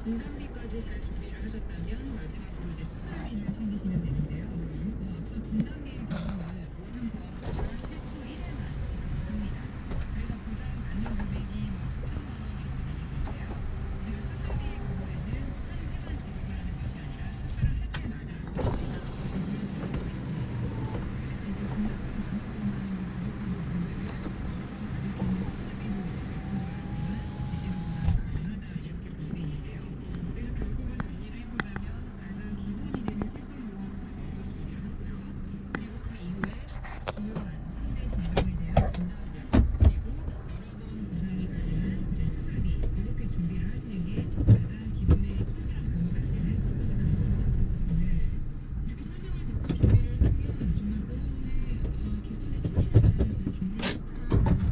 진단비까지 잘 준비를 하셨다면 마지막으로 이제 수술비를 챙기시면 되는데요. 앞서 진단비의 경우는 모든 보험사가 최초 1회만 지급을 합니다. 그래서 보장 받는 금액이 뭐 수천만 원 이렇게 되는 건데요. 우리가 수술비의 경우에는 한 회만 지급을 하는 것이 아니라 수술을 할 때마다 지급을 들어가 있습니다. 그래서 이제 진단금 만원권만은 부족한 금액을 받을 수 있는 수술비도 이제 결정을 하지만 제대로 보장이 가능하다 이렇게 볼 수 있는데요. 그래서 결국은 정리를 해보자면 가장 기본이 되는 실손보험부터 먼저 준비를 하고요. 그리고 그 이후에 주요한 상대 질병에 대한 진단금 그리고 여러 번 보장이 가능한 이제 수술비 이렇게 준비를 하시는 게 가장 기본에 충실한 보험이 만드는 첫 번째 방법인 것 같아요. 네. 이렇게 설명을 듣고 준비를 하면 정말 보험의 기본에 충실하게 잘 준비를 했구나.